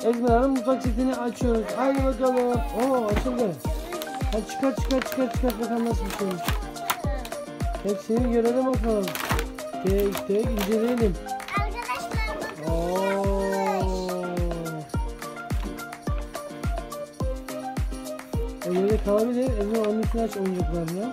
Ezmer Hanım mutfak setini açıyoruz. Haydi bakalım. Oo, açıldı. Hadi çıkar bakalım nasıl bir şeymiş. Hepsini görelim bakalım. Tek tek inceleyelim. Arkadaşlar bakın. Öyle de kalabilir. Ezmer onun üstüne aç oyuncaklarını.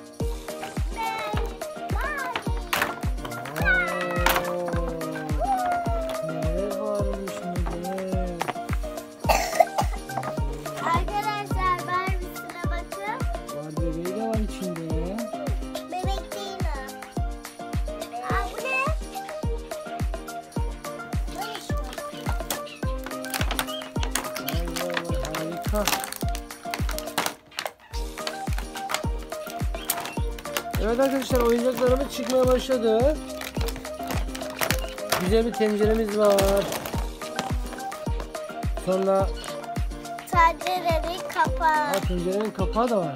Evet arkadaşlar, oyuncaklarımız çıkmaya başladı. Güzel bir tenceremiz var. Sonra tencerenin kapağı. Tencerenin kapağı da var.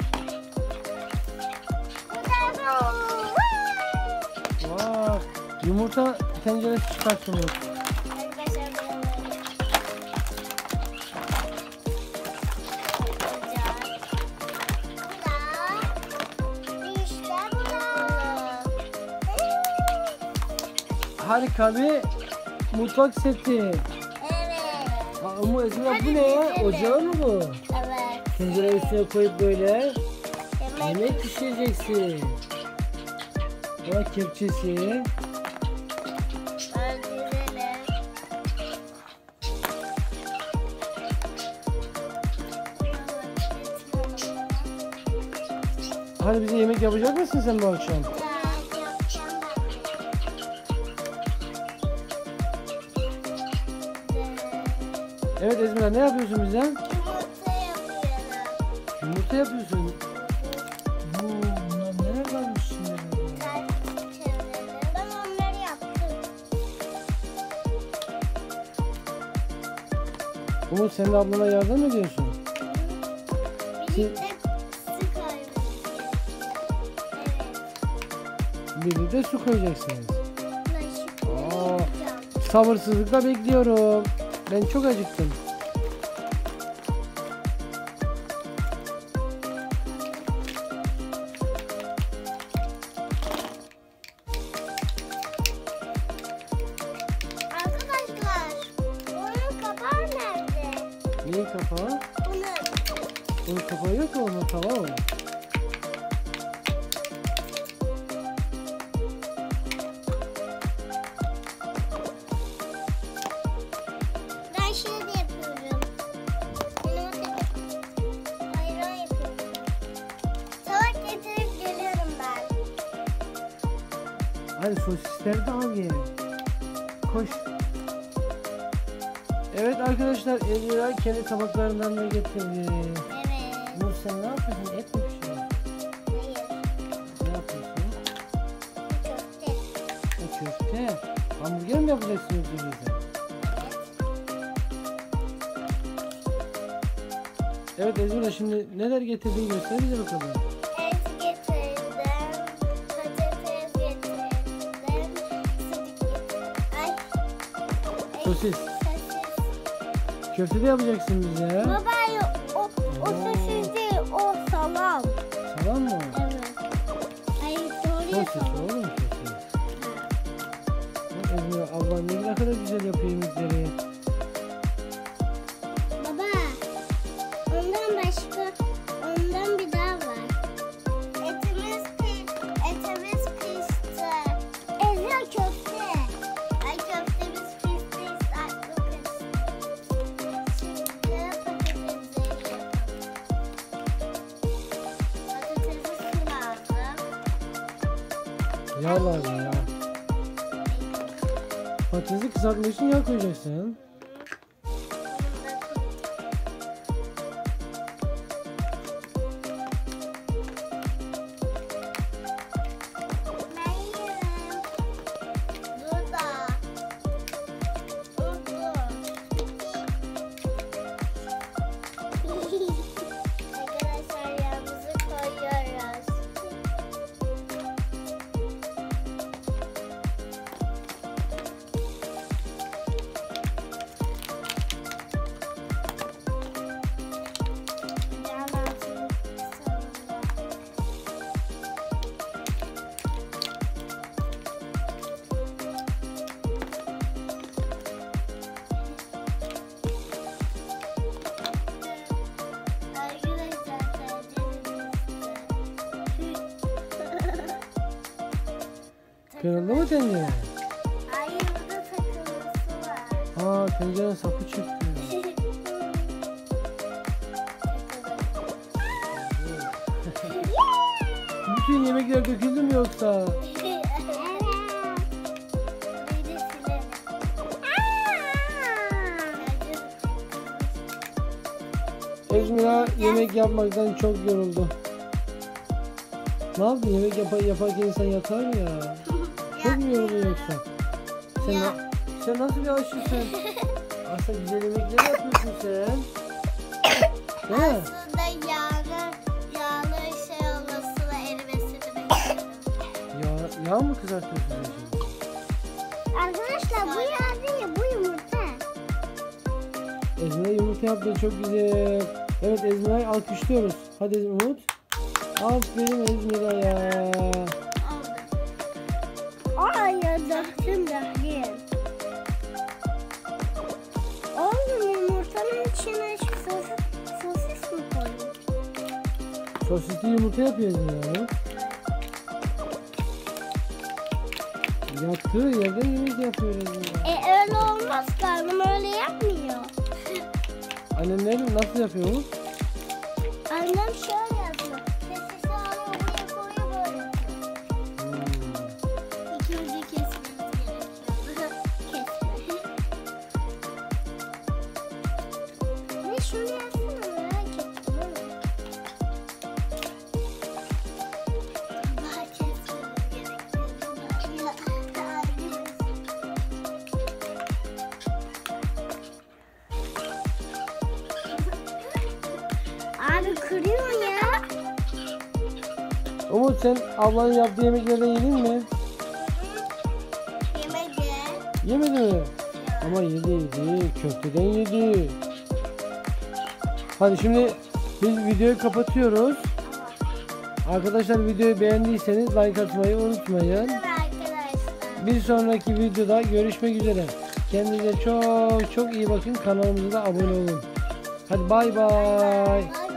Vay, yumurta tenceresi çıkartılmış. Harika bir mutfak seti. Evet. Ama Ezmer bu ne ya? Ocağı mı bu? Evet. Tencere üstüne koyup böyle yemek pişireceksin. Bak kepçesi. Hadi bize yemek yapacak mısın sen bu akşam? Evet Ezmer, ne yapıyorsun bize? Yumurta yapıyorum. Yumurta yapıyorsun. Bunlar neler varmış şimdi? Ben onları yaptım. Umut, sen de ablana yardım mı ediyorsun? Birlikte su koymamız gerekiyor. Evet. Birlikte su koyacaksınız. Bulaşık koyacağım. Sabırsızlıkla bekliyorum. Ben çok acıktım. Arkadaşlar, bunun kapağı nerede? Neyin kapağı? Bunun kapağı yok mu? Onun tamam mı? Ben şimdi yapıyorum. Ayran yapıyorum. Tabak getirip geliyorum ben. Hadi sosisleri de al geri. Koş. Evet arkadaşlar, Ezra kendi tabaklarından da getirdi. Evet. Nur, sen ne yapıyorsun? Et mi pişiriyorsun? Hayır. Ne yapıyorsun? Köfte. Köfte. Hamburger mi yapacaksın yoksa bize? Evet Ezra, şimdi neler getirdin, göster bize bakalım. Et getirdim. Patates getirdim. Sucuk getirdim. Ay. Sosis. Sosis. Köfte de yapacaksın bize. Baba yok. O sosis değil. O salam. Salam mı? Evet. Ay doğru Sosis salam. oğlum, sosis. Bak Ezra, ablan ne kadar güzel yapıyor yemekleri. Baba. Ondan bir daha var. Etimiz pişti. Ezra köfte. Ay köftemiz pişti. Şimdi patatesleri yapalım. Patatesi su lazım. Yağ lazım ya. Patatesi kızartmak için yağ koyacaksın. Ben yerim. Dur da. Dur. Arkadaşlar yağımızı koyuyoruz. Kırıldı mı tencere? Hayır, burada takılması var. Aa, tencerenin sapı çıktı. Bütün yemekler döküldü mü yoksa? Evet. Bir de silelim. Ezmira yemek yapmaktan çok yoruldu. Ne yaptın? Yemek yaparken insan yatar ya. Çok mu yoruldun yoksa? Sen nasıl bir aşçısın? Aslında güzel yemekler yapıyorsun sen. Değil mi? Aslında yağlı şey olması ve erimesini bekliyorum. Yağ mı kızartıyorsun sen şimdi? Arkadaşlar bu yağ değil, bu yumurta. Ezmira yumurta yaptı, çok güzel. Evet, Ezmira'yı alkışlıyoruz. Hadi Umut. Aferin Ezmira'ya. Hayır, döktüm. Oğlum, yumurtanın içine sosis mi koydun? Sosisli yumurta yapıyor Ezmira. Yattığı yerde yemek yapıyor Ezmira. Öyle olmaz, karnım öyle yapmıyor. Annemler nasıl yapıyor Umut? Annem şöyle yapıyor. Sosisi alıyor, buraya koyuyor, böyle yapıyor. İlk önce kesmemiz gerekiyor. Kesme. Ne şunu yapsana, merak ettim. Daha kesmemiz gerekiyor. Abi kırıyor ya. Umut, sen ablanın yaptığı yemeklerden yedin mi? Yemedi. Yemedi mi? Ama yedi. Köfteden yedi. Hadi şimdi biz videoyu kapatıyoruz. Arkadaşlar, videoyu beğendiyseniz like atmayı unutmayın. Arkadaşlar. Bir sonraki videoda görüşmek üzere. Kendinize çok iyi bakın. Kanalımıza da abone olun. Hadi bay bay. Bay